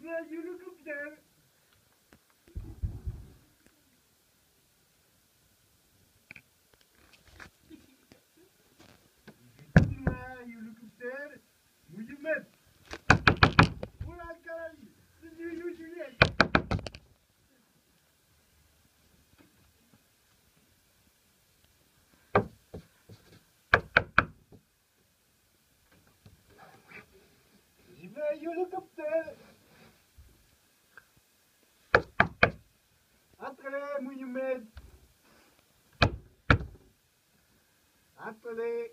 vais l'hélicoptère. L'hélicoptère. Mouille-merde. Oula, caray. C'est du Juliette. J'y vais l'hélicoptère. Entrez, mouille-merde. Entrez.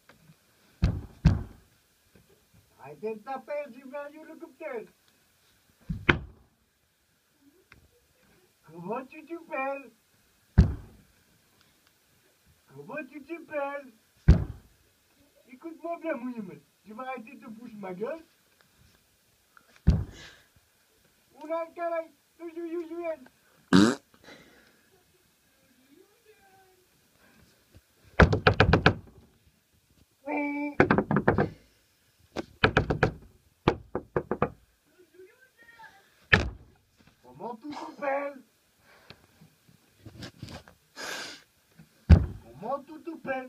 Arrêtez de taper, j'y vais l'hélicoptère. Comment tu t'appelles? Comment tu t'appelles? Écoute-moi bien, mouille-merde. Tu vas arrêter de te bouger ma gueule. Oula, caray, le Juliette. Oui. Comment tu t'appelles? Comment tu t'appelles?